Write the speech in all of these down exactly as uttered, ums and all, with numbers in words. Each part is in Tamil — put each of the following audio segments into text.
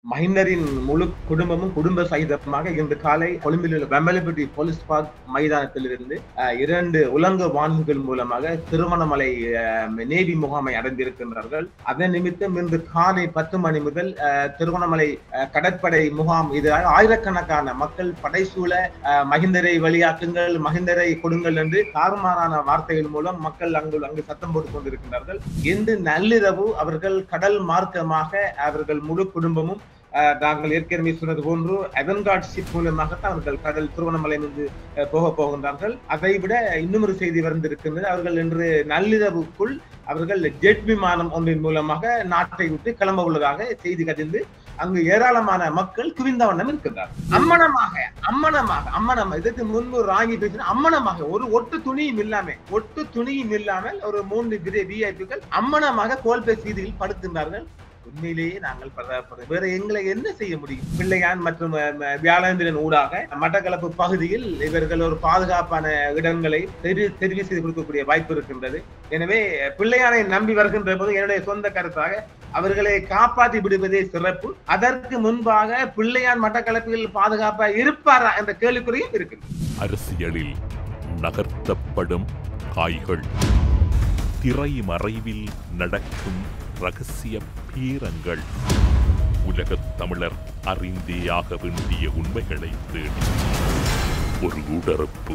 மஹிந்தரின் முழு குடும்பமும் குடும்ப சகிதமாக இன்று காலை கொழும்பில் உள்ள வெம்பலப்பட்டி போலீஸ் பார்க் மைதானத்திலிருந்து இரண்டு உலங்கு வான்கள் மூலமாக திருவண்ணாமலை நேவி முகாமை அடைந்திருக்கின்றார்கள். அதன் நிமித்தம் இன்று காலை பத்து மணி முதல் திருவண்ணாமலை கடற்படை முகாம் இது ஆயிரக்கணக்கான மக்கள் படைசூழ மஹிந்தரை வெளியாக்குங்கள், மஹிந்தரை கொடுங்கள் என்று தாறுமாறான வார்த்தைகள் மூலம் மக்கள் அங்கு அங்கு சத்தம் போட்டுக் கொண்டிருக்கின்றார்கள். இன்று நள்ளிரவு அவர்கள் கடல் மார்க்கமாக அவர்கள் முழு குடும்பமும் நாங்கள் ஏற்கனவே சொன்னது போன்று அவன்கார்ட் ஷிப் மூலமாகத்தான் அவர்கள் கடல் திருவண்ணாமலை இருந்து போக போகின்றார்கள். அதை விட இன்னும் ஒரு செய்தி வந்திருக்கின்றது. அவர்கள் இன்று நள்ளிரவுக்குள் அவர்கள் ஜெட் விமானம் ஒன்றின் மூலமாக நாட்டை விட்டு கிளம்ப உள்ளதாக செய்தி கதிர்ந்து அங்கு ஏராளமான மக்கள் குவிந்த வண்ணம் இருக்கின்றார். அம்மனமாக அம்மனமாக அம்மனம் இதற்கு முன்பு ராங்கி பேசின அம்மனமாக ஒரு ஒட்டு துணியும் இல்லாம ஒட்டு துணியும் இல்லாமல் ஒரு மூன்று விஐபிகள் அம்மனமாக கோல்பேசி வீதியில் படுக்கின்றார்கள். உண்மையிலேயே நாங்கள் பரவாயில்லை, வேற எங்களை என்ன செய்ய முடியும்? பிள்ளையான் மற்றும் வியாழேந்திரன் ஊடாக மட்டக்களப்பு பகுதியில் இவர்கள் ஒரு பாதுகாப்பான இடங்களை தெரிவு செய்து கொடுக்கக்கூடிய வாய்ப்பு இருக்கின்றது. எனவே பிள்ளையானை நம்பி வருகின்ற போது என்னுடைய சொந்த கருத்தாக அவர்களை காப்பாற்றி விடுவதே சிறப்பு. அதற்கு முன்பாக பிள்ளையான் மட்டக்களப்பில் பாதுகாப்பா இருப்பாரா என்ற கேள்விக்குறியும் இருக்கு. அரசியலில் நகர்த்தப்படும் காய்கள், திரை மறைவில் நடக்கும் ரகசிய பீரங்கள், உலகத் தமிழர் அறிந்தேயாக வேண்டிய உண்மைகளை தேடி ஒரு உடறுப்பு.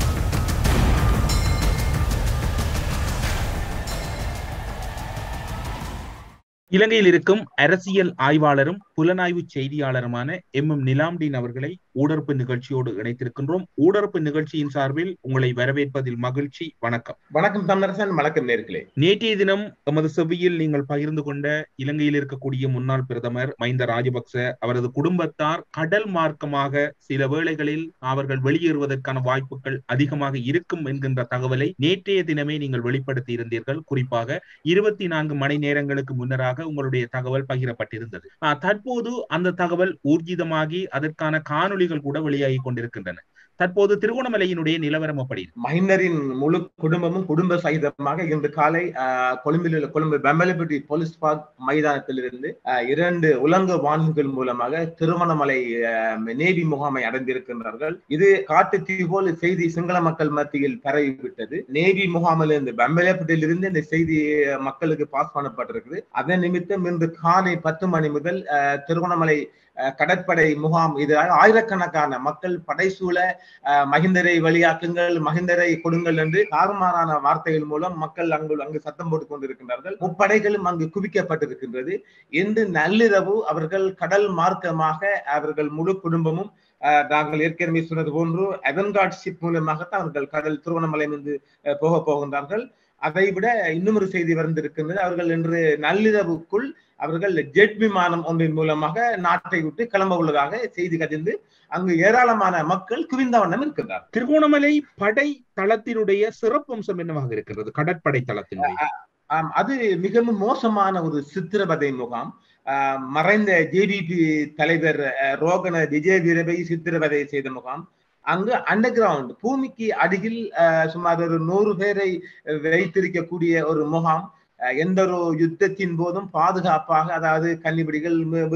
இலங்கையில் இருக்கும் அரசியல் ஆய்வாளரும் புலனாய்வு செய்தியாளருமான எம் எம் நிலாம்டீன் அவர்களை ஊடறுப்பு நிகழ்ச்சியோடு இணைத்திருக்கின்றோம். ஊடறுப்பு நிகழ்ச்சியின் சார்பில் உங்களை வரவேற்பதில் மகிழ்ச்சி. வணக்கம். வணக்கம் தமிழரசன். வணக்கம் நேர்களே. நேற்றைய தினம் எமது செவ்வியில் நீங்கள் பகிர்ந்து கொண்ட இலங்கையில் இருக்கக்கூடிய முன்னாள் பிரதமர் மஹிந்த ராஜபக்ச அவரது குடும்பத்தார் கடல் மார்க்கமாக சில வேளைகளில் அவர்கள் வெளியேறுவதற்கான வாய்ப்புகள் அதிகமாக இருக்கும் என்கின்ற தகவலை நேற்றைய தினமே நீங்கள் வெளிப்படுத்தி இருந்தீர்கள். குறிப்பாக இருபத்தி நான்கு மணி நேரங்களுக்கு முன்னராக உங்களுடைய தகவல் பகிரப்பட்டிருந்தது. தற்போது அந்த தகவல் ஊர்ஜிதமாகி அதற்கான காணொளிகள் கூட வெளியாகி கொண்டிருக்கின்றன. தற்போது திருகோணமலையினுடைய நிலவரம் எப்படி? மஹிந்தரின் முழு குடும்பமும் குடும்ப சகிதமாக இன்று காலை கொழும்பில் உள்ள கொழும்பு வெம்பலப்பட்டி போலீஸ் பார்க் மைதானத்திலிருந்து இரண்டு உலங்கு வான்கள் மூலமாக திருவண்ணாமலை நேவி முகாமை அடைந்திருக்கின்றார்கள். இது காட்டு தீ போல் செய்தி சிங்கள மக்கள் மத்தியில் பரவிவிட்டது. நேவி முகாமில் இருந்து வெம்பலப்பட்டியில் இருந்து இந்த செய்தி மக்களுக்கு பாஸ் பண்ணப்பட்டிருக்குது. அதன் நிமித்தம் இன்று காலை பத்து மணி முதல் திருவண்ணாமலை கடற்படை முகாம் இது ஆயிரக்கணக்கான மக்கள் படைசூழ மஹிந்தரை வெளியாக்குங்கள், மஹிந்தரை கொடுங்கள் என்று தாறுமாறான வார்த்தைகள் மூலம் மக்கள் அங்கு அங்கு சத்தம் போட்டுக் கொண்டிருக்கின்றார்கள். முப்படைகளும் அங்கு குவிக்கப்பட்டிருக்கின்றது. இன்று நள்ளிரவு அவர்கள் கடல் மார்க்கமாக அவர்கள் முழு குடும்பமும் நாங்கள் ஏற்கனவே சொன்னது போன்று அவன்கார்ட் ஷிப் மூலமாகத்தான் அவர்கள் கடல் திருவண்ணாமலை இருந்து போக போகின்றார்கள். அதை விட இன்னும் ஒரு செய்தி வந்திருக்கின்றது. அவர்கள் இன்று நள்ளிரவுக்குள் அவர்கள் ஜெட் விமானம் ஒன்றின் மூலமாக நாட்டை விட்டு கிளம்ப உள்ளதாக செய்தி கதிர்ந்து அங்கு ஏராளமான மக்கள் குவிந்த வண்ணம் இருக்கின்றார். திருகோணமலை படை தளத்தினுடைய சிறப்பம்சம் என்னவாக இருக்கிறது? கடற்படை தளத்தினுடைய அது மிகவும் மோசமான ஒரு சித்திரவதை முகாம். மறைந்த ஜேடிபி தலைவர் ரோகண விஜய வீரவை சித்திரவதை செய்த முகாம். அங்கு அண்டர் கிரவுண்ட் பூமிக்கு அடியில் சுமார் ஒரு நூறு பேரை வைத்திருக்கக்கூடிய ஒரு முகாம். எந்த ஒரு யுத்தத்தின் போதும் பாதுகாப்பாக, அதாவது கன்னிபிடிகள்,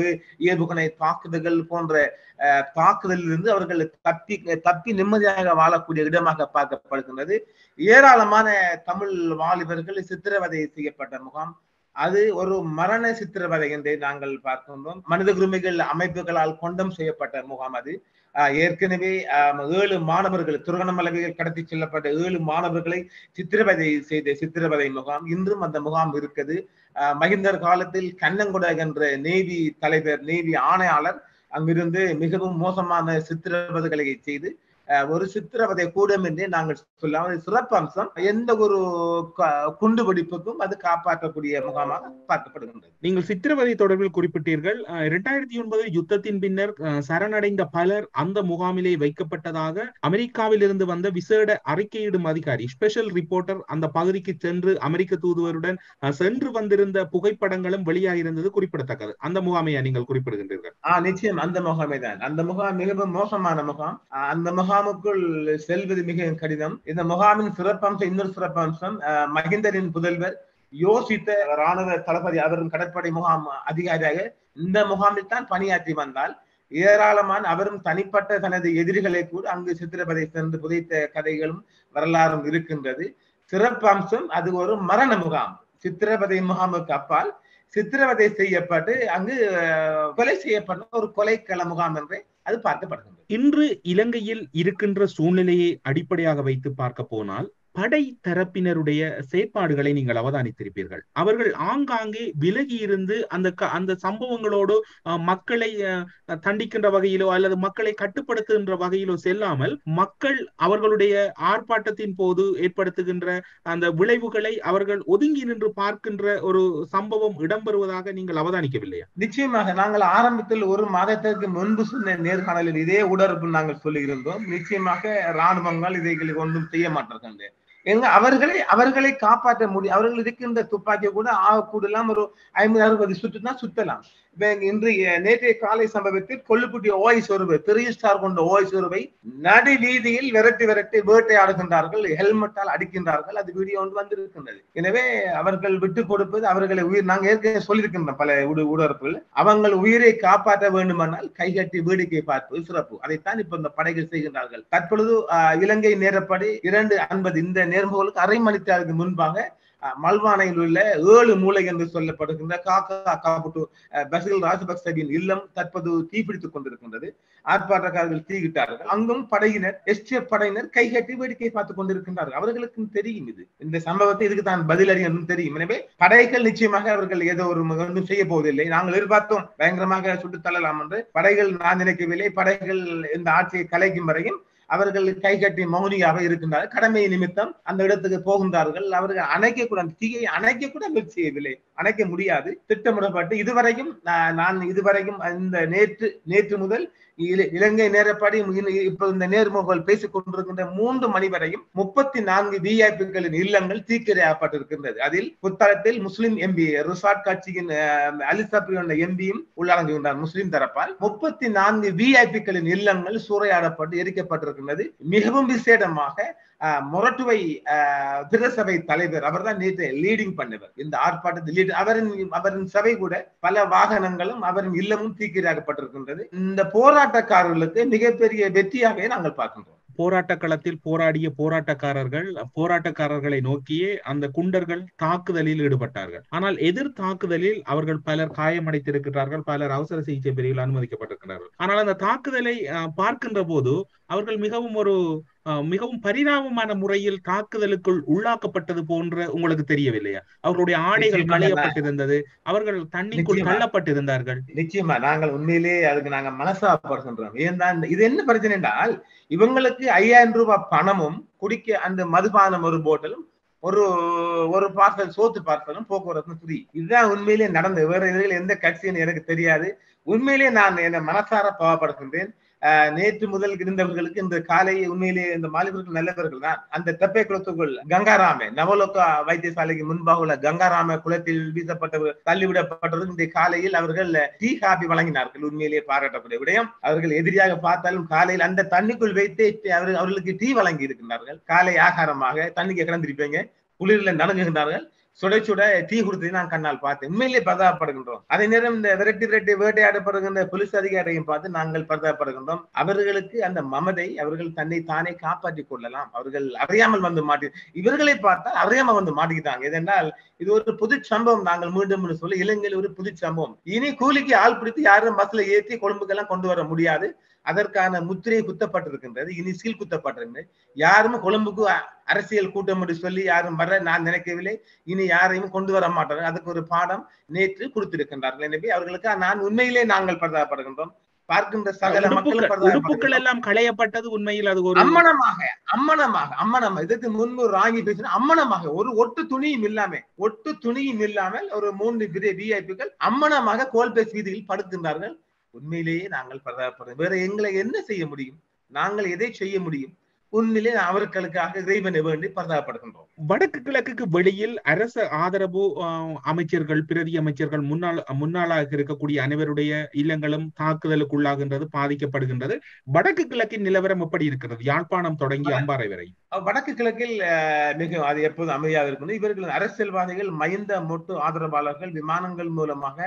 ஏவுகணை தாக்குதல்கள் போன்ற தாக்குதலில் இருந்து அவர்கள் தப்பி தப்பி நிம்மதியாக வாழக்கூடிய இடமாக பார்க்கப்படுகின்றது. ஏராளமான தமிழ் வாலிபர்கள் சித்திரவதை செய்யப்பட்ட முகாம். அது ஒரு மரண சித்திரவதை என்றே நாங்கள் பார்க்கின்றோம். மனித உரிமைகள் அமைப்புகளால் கொண்டம் செய்யப்பட்ட முகாம் அது. ஏற்கனவே ஏழு மாணவர்கள் திருவண்ணாமலையில் கடத்தி செல்லப்பட்ட ஏழு மாணவர்களை சித்திரவதை செய்த சித்திரவதை முகாம் இன்றும் அந்த முகாம் இருக்குது. மஹிந்தர் காலத்தில் கண்ணங்குடா என்ற நேவி தலைவர், நேவி ஆணையாளர் அங்கிருந்து மிகவும் மோசமான சித்திரவதைகளை செய்து ஒரு சித்திரவதை கூடம் என்றே நாங்கள் சொல்லலாம். சிறப்பு அம்சம் எந்த ஒரு குண்டு வெடிப்புக்கும் அது காப்பாற்றக்கூடிய முகாமாக பார்க்கப்படுகின்றது. நீங்கள் சித்திரவதை தொடர்பில் குறிப்பிட்டீர்கள். இரண்டாயிரத்தி ஒன்பது யுத்தத்தின் பின்னர் சரணடைந்த பலர் அந்த முகாமிலே வைக்கப்பட்டதாக அமெரிக்காவில் இருந்து வந்த விசேட அறிக்கையிடும் அதிகாரி, ஸ்பெஷல் ரிப்போர்ட்டர் அந்த பகுதிக்கு சென்று அமெரிக்க தூதுவருடன் சென்று வந்திருந்த புகைப்படங்களும் வெளியாகிருந்தது குறிப்பிடத்தக்கது. அந்த முகாமையா நீங்கள் குறிப்பிடுகின்றீர்கள்? ஆஹ் நிச்சயம் அந்த முகாமை தான். அந்த முகாம் மிகவும் மோசமான முகாம். அந்த முகாமுக்குள் செல்வது மிக கடினம். இந்த முகாமின் சிறப்பம்சம், இன்னொரு சிறப்பம்சம், மஹிந்தரின் புதல்வர் யோசித்த ராணுவ தளபதி அவரும் கடற்படை முகாம் அதிகாரியாக இந்த முகாமில் தான் பணியாற்றி வந்தால் ஏராளமான அவரும் தனிப்பட்ட தனது எதிரிகளை கூட அங்கு சித்திரவதை சென்று புதைத்த கதைகளும் வரலாறும் இருக்கின்றது. சிறப்பு அம்சம் அது ஒரு மரண முகாம். சித்திரவதை முகாமுக்கு அப்பால் சித்திரவதை செய்யப்பட்டு அங்கு கொலை செய்யப்பட்ட ஒரு கொலைக்கள முகாம் என்றே அது பார்க்கப்படுகின்றது. இன்று இலங்கையில் இருக்கின்ற சூழ்நிலையை அடிப்படையாக வைத்து பார்க்க போனால் படை தரப்பினருடைய செயற்பாடுகளை நீங்கள் அவதானித்திருப்பீர்கள். அவர்கள் ஆங்காங்கே விலகி இருந்து அந்த அந்த சம்பவங்களோடு மக்களை தண்டிக்கின்ற வகையிலோ அல்லது மக்களை கட்டுப்படுத்துகின்ற வகையிலோ செல்லாமல் மக்கள் அவர்களுடைய ஆர்ப்பாட்டத்தின் போது ஏற்படுத்துகின்ற அந்த விளைவுகளை அவர்கள் ஒதுங்கி நின்று பார்க்கின்ற ஒரு சம்பவம் இடம்பெறுவதாக நீங்கள் அவதானிக்கவில்லையா? நிச்சயமாக. நாங்கள் ஆரம்பத்தில் ஒரு மாதத்திற்கு முன்பு சொன்ன நேர்காணலில் இதே உடற்பு நாங்கள் சொல்லியிருந்தோம். நிச்சயமாக இராணுவங்கள் இதை ஒன்றும் செய்ய மாட்டார்கள். எங்க அவர்களை அவர்களை காப்பாற்ற முடியும். அவர்கள் இருக்கின்ற துப்பாக்கியை கூட ஆகக்கூடலாம் ஒரு ஐம்பது அறுபது சுற்றுனா சுத்தலாம். இன்று நேற்றைய காலை சம்பவத்தில் கொல்லுக்குட்டி ஓய் சொருவை பெரிய ஸ்டார் கொண்ட ஓய் சொருவை நடு வீதியில் விரட்டி விரட்டி வேட்டையாடுகின்றார்கள், ஹெல்மெட்டால் அடிக்கின்றார்கள். அது வீடியோ ஒன்று வந்திருக்கின்றது. எனவே அவர்கள் விட்டு கொடுப்பது அவர்களை உயிர் நாங்கள் ஏற்கனவே சொல்லியிருக்கின்றோம் பல உடற்புகள். அவங்கள் உயிரை காப்பாற்ற வேண்டுமானால் கைகட்டி வேடிக்கை பார்ப்பது சிறப்பு. அதைத்தான் இப்ப இந்த படைகள் செய்கின்றார்கள். தற்பொழுது இலங்கை நேரப்படி இரண்டு ஐம்பது இந்த நேர்முகளுக்கு அரை மணித்தாருக்கு முன்பாக மல்வானையில் உள்ள ஏழு மூளை என்று சொல்லப்படுகின்ற காக்கா காபுட்டு பசில் ராஜபக்சவின் இல்லம் தற்போது தீப்பிடித்துக் கொண்டிருக்கின்றது. ஆர்ப்பாட்டக்காரர்கள் தீயிட்டார்கள். அங்கும் படையினர் எஸ்டிஎஃப் படையினர் கைகட்டி வேடிக்கை பார்த்துக் கொண்டிருக்கின்றார்கள். அவர்களுக்கும் தெரியும் இது இந்த சம்பவத்தை இதுக்கு தான் பதிலடி என்றும் தெரியும். எனவே படைகள் நிச்சயமாக அவர்கள் ஏதோ ஒரு ஒன்றும் செய்ய போவதில்லை. நாங்கள் எதிர்பார்த்தோம் பயங்கரமாக சுட்டுத் தள்ளலாம் என்று. படைகள் நான் நினைக்கவில்லை. படைகள் இந்த ஆட்சியை கலைக்கும் வரையும் அவர்கள் கைகட்டி மௌனியாக இருக்கின்றார்கள். கடமை நிமித்தம் அந்த இடத்துக்கு போகின்றார்கள். அவர்கள் அணைக்க கூட தீயை அணைக்க கூட முயற்சி செய்யவில்லை. அணைக்க முடியாது. திட்டமிடப்பட்டு இதுவரையும் நான் இதுவரையும் இந்த நேற்று நேற்று முதல் இலங்கை நேரப்படி இப்ப இந்த நேர்முகங்கள் பேசிக் கொண்டிருக்கின்ற மூன்று மணி வரையும் முப்பத்தி நான்கு விஐபிக்களின் இல்லங்கள் தீக்கிரையாக்கப்பட்டிருக்கின்றது. அதில் புத்தளத்தில் முஸ்லிம் எம்பி ரிசார்ட் கட்சியின் அலிசப்ரி என்ற எம்பியும் உள்ளடங்குகின்றார். முஸ்லிம் தரப்பால் முப்பத்தி நான்கு விஐபிக்களின் இல்லங்கள் சூறையாடப்பட்டு எரிக்கப்பட்டிருக்கின்றது. மிகவும் விசேடமாக மொரட்டுவை பிரசபை தலைவர் அவர் தான் நேற்று லீடிங் பண்ணவர் இந்த ஆர்ப்பாட்டத்தில். அவரின் அவரின் சபை கூட பல வாகனங்களும் அவரின் இல்லமும் தீக்கிரையாக்கப்பட்டிருக்கின்றது. இந்த போராட்டக்காரர்களுக்கு மிகப்பெரிய வெற்றியாகவே நாங்கள் பார்க்கின்றோம். போராட்ட களத்தில் போராடிய போராட்டக்காரர்கள் போராட்டக்காரர்களை நோக்கியே அந்த குண்டர்கள் தாக்குதலில் ஈடுபட்டார்கள். ஆனால் எதிர் தாக்குதலில் அவர்கள் பலர் காயமடைத்திருக்கிறார்கள், பலர் அவசர சிகிச்சை பிரிவில் அனுமதிக்கப்பட்டிருக்கிறார்கள். ஆனால் அந்த தாக்குதலை பார்க்கின்ற போது அவர்கள் மிகவும் ஒரு மிகவும் பரிதாபமான முறையில் தாக்குதலுக்குள் உள்ளாக்கப்பட்டது போன்ற உங்களுக்கு தெரியவில்லையா? அவர்களுடைய ஆடைகள் களையப்பட்டிருந்தது, அவர்கள் தண்ணிக்குள் தள்ளப்பட்டிருந்தார்கள். நிச்சயமா நாங்கள் உண்மையிலே அதுக்கு நாங்கள் மனசாப்படுகின்றோம். ஏன்தான் இது என்ன பிரச்சனை என்றால் இவங்களுக்கு ஐயாயிரம் ரூபாய் பணமும் குடிக்க அந்த மதுபானம் ஒரு போட்டலும் ஒரு ஒரு பார்சல் சோத்து பார்சலும் போக்குவரத்து ஃப்ரீ. இதுதான் உண்மையிலே நடந்தது. வேற இதுல எந்த கட்சின்னு எனக்கு தெரியாது. உண்மையிலே நான் என்ன மனசார பாவப்படுகின்றேன். நேற்று முதல் இருந்தவர்களுக்கு இந்த காலை உண்மையிலே இந்த மாலிபர்கள் நல்லவர்கள் தான். அந்த தெப்பை குளத்துக்குள் கங்காராம நவலோக வைத்தியசாலைக்கு முன்பாக உள்ள கங்காராம குளத்தில் வீசப்பட்டவர் தள்ளிவிடப்பட்டது. இந்த காலையில் அவர்கள் டீ காபி வழங்கினார்கள். உண்மையிலேயே பாராட்டக்கூடிய விடயம். அவர்கள் எதிரியாக பார்த்தாலும் காலையில் அந்த தண்ணிக்குள் வைத்து அவர்கள் அவர்களுக்கு டீ வழங்கி இருக்கின்றார்கள். காலை ஆகாரமாக தண்ணிக்கு கிடந்திருப்பீங்க, குளிரில் நடுங்குகின்றார்கள். சுட சுட டீ கொடுத்து நான் கண்ணால் பார்த்தேன். உண்மையிலே பரிதாபப்படுகின்றோம். அதே நேரம் இந்த விரட்டி விரட்டி வேட்டையாடப்படுகின்ற போலீஸ் அதிகாரியும் பார்த்து நாங்கள் பரிதாபப்படுகின்றோம். அவர்களுக்கு அந்த மமதை, அவர்கள் தன்னை தானே காப்பாற்றிக் கொள்ளலாம். அவர்கள் அறியாமல் வந்து மாட்டி இவர்களை பார்த்தால் அறியாம வந்து மாட்டிக்கிட்டாங்க. இதென்றால் இது ஒரு புது சம்பவம். நாங்கள் மீண்டும் சொல்லி இலங்கையில் ஒரு புது சம்பவம். இனி கூலிக்கு ஆள் பிடித்து யாரும் பஸ்ல ஏற்றி கொழும்புக்கெல்லாம் கொண்டு வர முடியாது. அதற்கான முத்திரை குத்தப்பட்டிருக்கின்றது. இனி சீல் குத்தப்பட்டிருக்கின்றது. யாரும் கொழும்புக்கு அரசியல் கூட்டம் என்று சொல்லி யாரும் வர நான் நினைக்கவில்லை. இனி யாரையும் கொண்டு வர மாட்டார்கள். அதுக்கு ஒரு பாடம் நேற்று கொடுத்திருக்கின்றார்கள். எனவே அவர்களுக்கு நான் உண்மையிலே நாங்கள் பரிதாபப்படுகின்றோம். பார்க்கின்ற சகல மக்களும் எல்லாம் களையப்பட்டது. உண்மையில் அது ஒரு அம்மனமாக அம்மனமாக அம்மனம் இதற்கு முன்பு ராங்கி பேசின அம்மனமாக ஒரு ஒட்டு துணியும் இல்லாம ஒட்டு துணியும் இல்லாமல் ஒரு மூன்று விஐபிக்கள் அம்மனமாக கோல்பேஸ் வீதியில் படுக்கின்றார்கள். உண்மையிலேயே நாங்கள் பரிதாபப்படுறோம். வேற எங்களை என்ன செய்ய முடியும்? நாங்கள் எதை செய்ய முடியும்? உண்மையிலே அவர்களுக்காக இறைவனை வேண்டி பரிதாபப்படுகின்றோம். வடக்கு கிழக்குக்கு வெளியில் அரசு ஆதரவு அமைச்சர்கள், பிரதி அமைச்சர்கள், முன்னாள் முன்னாளாக இருக்கக்கூடிய அனைவருடைய இல்லங்களும் தாக்குதலுக்குள்ளாகின்றது, பாதிக்கப்படுகின்றது. வடக்கு கிழக்கின் நிலவரம் எப்படி இருக்கிறது? யாழ்ப்பாணம் தொடங்கி அம்பாறை வரை வடக்கு கிழக்கில் மிக அது எப்போது அமைதியாக இருக்கணும். இவர்கள் அரசியல்வாதிகள் மஹிந்த மொட்டு ஆதரவாளர்கள் விமானங்கள் மூலமாக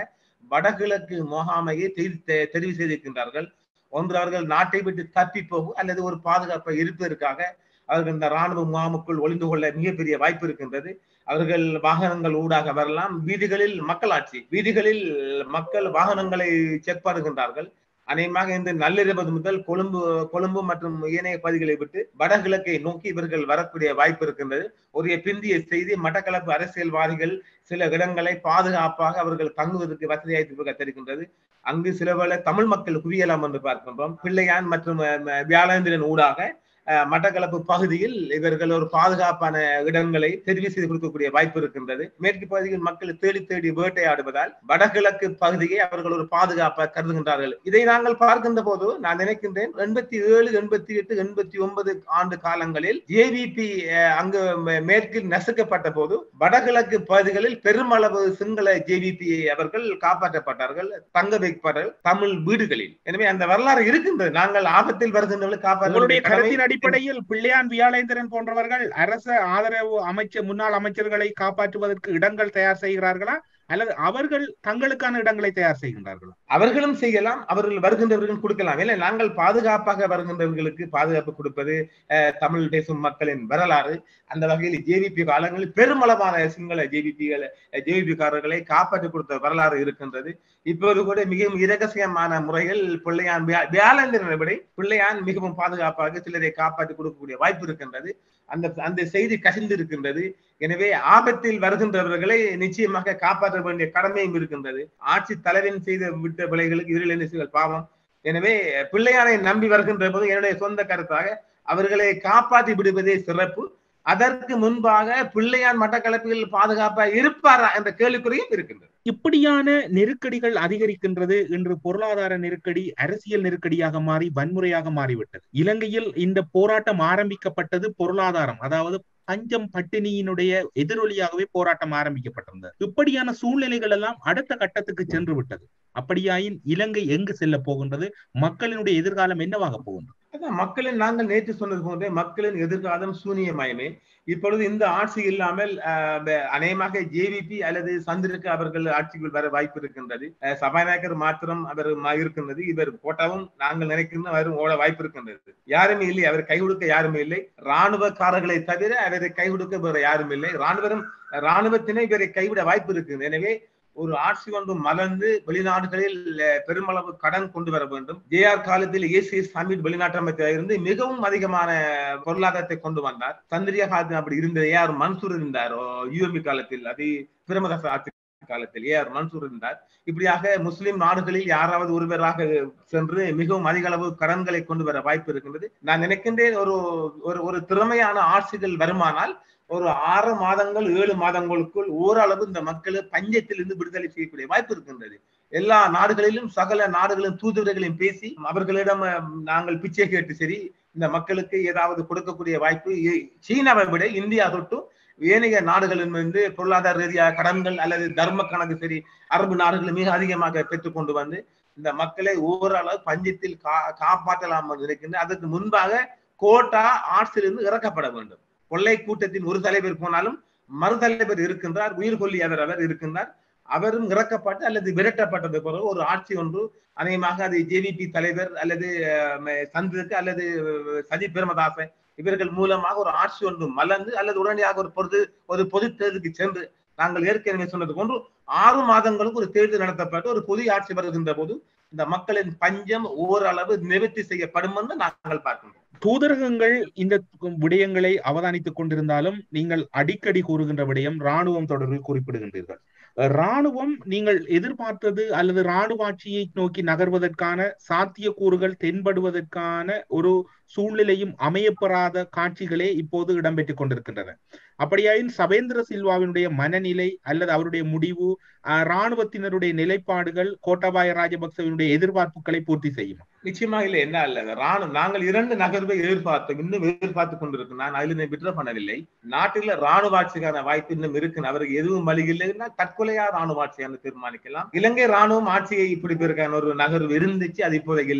வடகிழக்கு முகாமையை தெரிவு செய்திருக்கின்றார்கள். ஒன்று அவர்கள் நாட்டை விட்டு தப்பி போகும் அல்லது ஒரு பாதுகாப்பை இருப்பதற்காக அவர்கள் இந்த ராணுவ முகாமுக்குள் ஒளிந்து கொள்ள மிகப்பெரிய வாய்ப்பு இருக்கின்றது. அவர்கள் வாகனங்கள் ஊடாக வரலாம். வீதிகளில் மக்களாட்சி, வீதிகளில் மக்கள் வாகனங்களை செக் பண்ணுகின்றார்கள். அநேகமாக இந்த நள்ளிரவு முதல் கொழும்பு கொழும்பு மற்றும் ஏனைய பகுதிகளை விட்டு வடகிழக்கை நோக்கி இவர்கள் வரக்கூடிய வாய்ப்பு இருக்கின்றது. ஒரு பிந்திய செய்தி, மட்டக்களப்பு அரசியல்வாதிகள் சில இடங்களை பாதுகாப்பாக அவர்கள் தங்குவதற்கு வசதியாக தெரிகின்றது. அங்கு சில வேளை தமிழ் மக்கள் குவியலாம் என்று பார்க்கின்றோம். பிள்ளையான் மற்றும் வியாழேந்திரன் ஊடாக மட்டக்களப்பு பகுதியில் இவர்கள் ஒரு பாதுகாப்பான இடங்களை தெரிவு செய்து கொடுக்கக்கூடிய வாய்ப்பு இருக்கின்றது. மேற்கு பகுதியில் மக்கள் தேடி தேடி வேட்டையாடுவதால் வடகிழக்கு பகுதியை அவர்கள் ஒரு பாதுகாப்பாக கருதுகின்றார்கள். இதை நாங்கள் பார்க்கின்ற போது நான் நினைக்கின்றேன், எண்பத்தி ஏழு எண்பத்தி எட்டு எண்பத்தி ஒன்பது ஆண்டு காலங்களில் ஜேவிபி அங்கு மேற்கில் நசுக்கப்பட்ட போது வடகிழக்கு பகுதிகளில் பெருமளவு சிங்கள ஜேவிபியை அவர்கள் காப்பாற்றப்பட்டார்கள், தங்க வைப்பார்கள் தமிழ் வீடுகளில். எனவே அந்த வரலாறு இருக்கின்றது. நாங்கள் ஆபத்தில் வருகின்றவர்கள் காப்பாற்ற அடிப்படையில் பிள்ளையான் வியாழேந்திரன் போன்றவர்கள் அரசு ஆதரவு அமைச்சர் முன்னாள் அமைச்சர்களை காப்பாற்றுவதற்கு இடங்கள் தயார் செய்கிறார்களா அல்லது அவர்கள் தங்களுக்கான இடங்களை தயார் செய்கின்றார்களா? அவர்களும் செய்யலாம், அவர்கள் வருகின்றவர்கள் கொடுக்கலாம். இல்லை, நாங்கள் பாதுகாப்பாக வருகின்றவர்களுக்கு பாதுகாப்பு கொடுப்பது தமிழ் பேசும் மக்களின் வரலாறு. அந்த வகையில் ஜேவிபி காலங்களில் பெருமளவான சிங்கள ஜேவிபிகளை ஜேவிபிக்காரர்களை காப்பாற்றி கொடுத்த வரலாறு இருக்கின்றது. இப்போது கூட மிகவும் இரகசியமான முறையில் பிள்ளையான் வியாழேந்திரனை விட பிள்ளையான் மிகவும் பாதுகாப்பாக சிலரை காப்பாற்றி கொடுக்கக்கூடிய வாய்ப்பு இருக்கின்றது. அந்த அந்த செய்தி கசிந்து இருக்கின்றது. எனவே ஆபத்தில் வருகின்றவர்களை நிச்சயமாக காப்பாற்ற வேண்டிய கடமையும் இருக்கின்றது. ஆட்சி தலைவன் செய்த விட்ட பிள்ளைகளுக்கு இதில் பாவம். எனவே பிள்ளையானை நம்பி வருகின்ற போது என்னுடைய சொந்த கருத்தாக அவர்களை காப்பாற்றி விடுவதே சிறப்பு. அதற்கு முன்பாக பிள்ளையான் மட்டக்களப்பில் பாதுகாப்பாக இருப்பாரா என்ற கேள்விக்குறியும் இருக்கின்றது. இப்படியான நெருக்கடிகள் அதிகரிக்கின்றது. இன்று பொருளாதார நெருக்கடி அரசியல் நெருக்கடியாக மாறி வன்முறையாக மாறிவிட்டது. இலங்கையில் இந்த போராட்டம் ஆரம்பிக்கப்பட்டது பொருளாதாரம், அதாவது பஞ்சம் பட்டினியினுடைய எதிரொலியாகவே போராட்டம் ஆரம்பிக்கப்பட்டிருந்தது. இப்படியான சூழ்நிலைகள் எல்லாம் அடுத்த கட்டத்துக்கு சென்று விட்டது. அப்படியாயின் இலங்கை எங்கு செல்ல போகின்றது? மக்களினுடைய எதிர்காலம் என்னவாக போகின்றது? மக்களின் நாங்கள் நேற்று சொன்னது போன்றே மக்களின் எதிர்காலம் சூனியமயமே. இப்பொழுது இந்த ஆட்சி இல்லாமல் அநேகமாக ஜேவிபி அல்லது சந்திரிகா அவர்கள் ஆட்சிக்குள் வர வாய்ப்பு இருக்கின்றது. சபாநாயகர் மாத்திரம் அவர் இருக்கின்றது. இவர் போட்டாவும் நாங்கள் நினைக்கின்ற அவரும் ஓட வாய்ப்பு இருக்கின்றது. யாருமே இல்லை, அவர் கை கொடுக்க யாருமே இல்லை. இராணுவக்காரர்களை தவிர அவரை கை கொடுக்க வேற யாரும் இல்லை. இராணுவம் இராணுவத்தினை இவரை கைவிட வாய்ப்பு இருக்குது. எனவே ஒரு ஆட்சி ஒன்று மலர்ந்து வெளிநாடுகளில் பெருமளவு கடன் கொண்டு வர வேண்டும். ஜே ஆர் காலத்தில் ஏசி சமீட் வெளிநாட்டு அமைச்சராக இருந்து மிகவும் அதிகமான பொருளாதாரத்தை கொண்டு வந்தார். சந்திரியா காலத்தில் அப்படி இருந்தது. ஏ ஆர் மன்சூர் இருந்தார் யூஎம்பி காலத்தில், அது பிரமதாச ஆட்சி காலத்தில் ஏ ஆர் மன்சூர் இருந்தார். இப்படியாக முஸ்லிம் நாடுகளில் யாராவது ஒருவராக சென்று மிகவும் அதிக அளவு கடன்களை கொண்டு வர வாய்ப்பு இருக்கின்றது. நான் நினைக்கின்றேன் ஒரு ஒரு திறமையான ஆட்சிகள் வருமானால் ஒரு ஆறு மாதங்கள் ஏழு மாதங்களுக்குள் ஓரளவு இந்த மக்களை பஞ்சத்திலிருந்து விடுதலை செய்யக்கூடிய வாய்ப்பு இருக்கின்றது. எல்லா நாடுகளிலும் சகல நாடுகளின் தூதுவர்களையும் பேசி அவர்களிடம் நாங்கள் பிச்சை கேட்டு சரி இந்த மக்களுக்கு ஏதாவது கொடுக்கக்கூடிய வாய்ப்பு சீனாவை விட இந்தியா தொட்டு ஏனைய நாடுகளிலிருந்து பொருளாதார ரீதியாக கடன்கள் அல்லது தர்ம கணக்கு சரி அரபு நாடுகள் மிக அதிகமாக பெற்றுக் கொண்டு வந்து இந்த மக்களை ஓரளவு பஞ்சத்தில் கா காப்பாற்றலாம் இருக்கின்ற. அதற்கு முன்பாக கோட்டா ஆட்சியிலிருந்து இறக்கப்பட வேண்டும். கொள்ளை கூட்டத்தின் ஒரு தலைவர் போனாலும் மறு தலைவர் இருக்கின்றார், உயிர் கொல்லி அவர் அவர் இருக்கின்றார். அவரும் இறக்கப்பட்டு அல்லது விரட்டப்பட்டது பிறகு ஒரு ஆட்சி ஒன்று அநேகமாக அது ஜேவிபி தலைவர் அல்லது சந்திரிகா அல்லது சஜித் பிரேமதாச இவர்கள் மூலமாக ஒரு ஆட்சி ஒன்று மலர்ந்து அல்லது உடனடியாக ஒரு பொது ஒரு பொது தேர்தலுக்கு சென்று நாங்கள் ஏற்கனவே சொன்னது போன்று ஆறு மாதங்களுக்கு ஒரு தேர்தல் நடத்தப்பட்டு ஒரு புதிய ஆட்சி வருகின்ற போது இந்த மக்களின் பஞ்சம் ஓரளவு நிவர்த்தி செய்யப்படும் என்று நாங்கள் பார்க்கின்றோம். தூதரகங்கள் இந்த விடயங்களை அவதானித்துக் கொண்டிருந்தாலும் நீங்கள் அடிக்கடி கூறுகின்ற விடயம் இராணுவம் தொடர்பில் குறிப்பிடுகின்றீர்கள். இராணுவம் நீங்கள் எதிர்பார்த்தது அல்லது இராணுவ ஆட்சியை நோக்கி நகர்வதற்கான சாத்தியக்கூறுகள் தென்படுவதற்கான ஒரு சூழ்நிலையும் அமையப்பெறாத காட்சிகளே இப்போது இடம்பெற்றுக் கொண்டிருக்கின்றன. அப்படியாயின் சவேந்திர சில்வாவினுடைய மனநிலை அல்லது அவருடைய முடிவு இராணுவத்தினருடைய நிலைப்பாடுகள் கோட்டாபாய ராஜபக்சவினுடைய எதிர்பார்ப்புகளை பூர்த்தி செய்யுமா? நிச்சயமாக இல்லை. என்ன அல்ல, ராணுவ நாங்கள் இரண்டு நகர்வை எதிர்பார்த்தோம், இன்னும் எதிர்பார்த்து கொண்டிருக்கோம். நான் அதில் விட்ர பண்ணவில்லை. நாட்டில் ராணுவ ஆட்சிக்கான வாய்ப்பு இன்னும் இருக்கு. அவருக்கு எதுவும் வழி இல்லைன்னா தற்கொலையா ராணுவ ஆட்சியான தீர்மானிக்கலாம். இலங்கை ராணுவம் ஆட்சியை பிடிப்பதற்கான ஒரு நகர்வு இருந்துச்சு, அது இப்போதைக்கு இல்லை.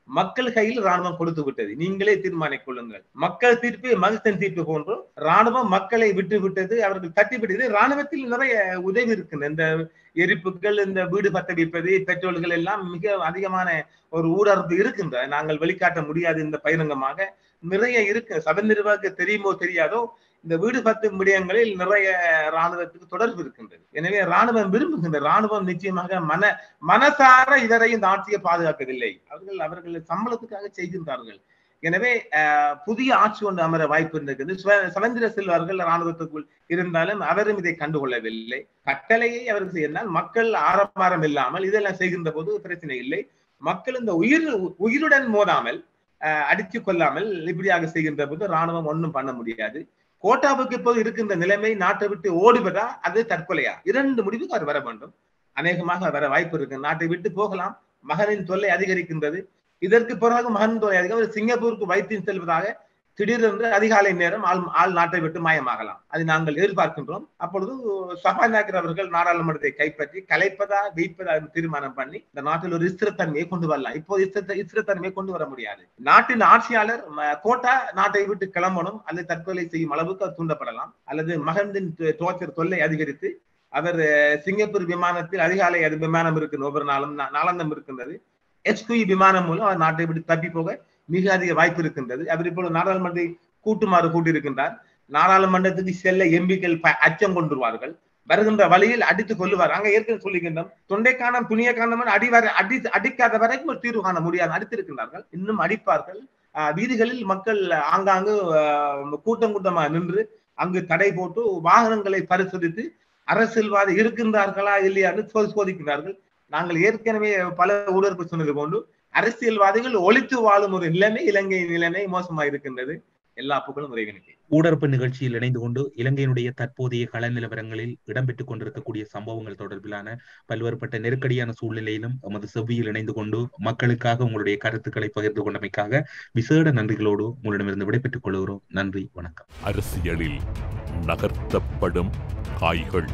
மக்கள் கையில் ராணுவம் கொடுத்து விட்டது. நீங்களே தீர்மானிக் கொள்ளுங்கள். மக்கள் தீர்ப்பு மகிழ்ச்சியின் தீர்ப்பு போன்று ராணுவம் மக்களை விட்டு விட்டது. அவர்கள் தட்டி விட்டது. ராணுவத்தில் நிறைய உதவி இருக்கின்றன. இந்த எரிப்புகள், இந்த வீடு பத்த வைப்பது, பெட்ரோல்கள் எல்லாம் மிக அதிகமான ஒரு ஊடறுப்பு இருக்கின்றன. நாங்கள் வெளிக்காட்ட முடியாது. இந்த பகிரங்கமாக நிறைய இருக்கு. சபை நிர்வாக தெரியுமோ தெரியாதோ இந்த வீடு பத்து விடயங்களில் நிறைய ராணுவத்துக்கு தொடர்பு இருக்கின்றது. எனவே ராணுவம் விரும்புகின்ற ராணுவம் நிச்சயமாக மன மனசார இதரை இந்த ஆட்சியை பாதுகாக்கவில்லை. அவர்கள் அவர்கள் சம்பளத்துக்காக செய்கின்றார்கள். எனவே புதிய ஆட்சி ஒன்று அமர வாய்ப்பு இருக்கிறது. சுதந்திர செல்வார்கள் ராணுவத்துக்குள் இருந்தாலும் அவரும் இதை கண்டுகொள்ளவில்லை. கட்டளையை அவர்கள் செய்தால் மக்கள் ஆரவாரம் இல்லாமல் இதெல்லாம் செய்கின்ற போது பிரச்சனை இல்லை. மக்கள் இந்த உயிர் உயிருடன் மோதாமல் அடித்து கொள்ளாமல் இப்படியாக செய்கின்ற போது ராணுவம் ஒன்றும் பண்ண முடியாது. கோட்டாவுக்கு இப்போது இருக்கின்ற நிலைமை நாட்டை விட்டு ஓடுவதா அது தற்கொலையா? இரண்டு முடிவுக்கு அவர் வர வேண்டும். அநேகமாக வர வாய்ப்பு இருக்கு. நாட்டை விட்டு போகலாம். மகனின் தொல்லை அதிகரிக்கின்றது. இதற்கு பிறகு மகன் தொல்லை அதிகம். சிங்கப்பூருக்கு வைத்தியம் செல்வதாக திடீரென்று அதிகாலை நேரம் ஆள் ஆள் நாட்டை விட்டு மாயமாகலாம். அதை நாங்கள் எதிர்பார்க்கின்றோம். அப்பொழுது சபாநாயகர் அவர்கள் நாடாளுமன்றத்தை கைப்பற்றி கலைப்பதா வைப்பதா தீர்மானம் பண்ணி இந்த நாட்டில் ஒரு ஸ்திரத்தன்மையை கொண்டு வரலாம். இப்போது ஸ்திரத்தன்மையை கொண்டு வர முடியாது. நாட்டின் ஆட்சியாளர் கோட்டா நாட்டை விட்டு கிளம்பணும் அல்லது தற்கொலை செய்யும் அளவுக்கு தூண்டப்படலாம். அல்லது மகனின் டோர்ச்சர் தொல்லை அதிகரித்து அவர் சிங்கப்பூர் விமானத்தில் அதிகாலை அது விமானம் இருக்கு, ஒவ்வொரு நாளும் நாளந்தம் இருக்கின்றது. எச்குஇ விமானம் மூலம் அவர் நாட்டை விட்டு தப்பி போக மிக அதிக வாய்ப்பு இருக்கின்றது. அவர் இப்போது நாடாளுமன்றத்தை கூட்டுமாறு கூட்டியிருக்கின்றார். நாடாளுமன்றத்துக்கு செல்ல எம்பிக்கள் அச்சம் கொண்டுருவார்கள். வருகின்ற வழியில் அடித்துக் கொள்ளுவார். அங்க ஏற்கனவே சொல்லுகின்றோம், தொண்டை காணம் துணிய காணம் அடி வர அடி அடிக்காத வரைக்கும் ஒரு தீர்வு காண முடியாது. அடித்திருக்கின்றார்கள், இன்னும் அடிப்பார்கள். வீதிகளில் மக்கள் ஆங்காங்கு கூட்டம் கூட்டமாக நின்று அங்கு தடை போட்டு வாகனங்களை பரிசோதித்து அரசியல்வாதி இருக்கின்றார்களா இல்லையான்னு சோதிக்கிறார்கள். நாங்கள் ஏற்கனவே பல ஊழலுக்கு சொன்னது போன்று அரசியல்வாதிகள் ஒழித்து வாழும் ஒரு நிலைமை இலங்கை நிலைமை மோசமாக இருக்கின்றது. எல்லா புகழும் இறைவனுக்கு. ஊடறுப்பு நிகழ்ச்சியில் இணைந்து கொண்டு இலங்கையினுடைய தற்போதைய கள நிலவரங்களில் இடம்பெற்றுக் கொண்டிருக்கக்கூடிய சம்பவங்கள் தொடர்பிலான பல்வேறுபட்ட நெருக்கடியான சூழ்நிலையிலும் எமது செவ்வியில் இணைந்து கொண்டு மக்களுக்காக உங்களுடைய கருத்துக்களை பகிர்ந்து கொண்டமைக்காக விசேட நன்றிகளோடு உங்களிடமிருந்து விடைபெற்றுக் கொள்கிறோம். நன்றி, வணக்கம். அரசியலில் நகர்த்தப்படும் காய்கள்,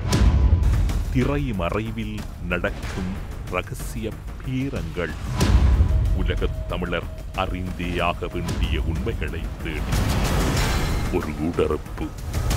திரை மறைவில் நடக்கும் ரகசிய பீரங்கள், உலகத் தமிழர் அறிந்தேயாக வேண்டிய உண்மைகளை தேடி ஒரு ஊடறுப்பு.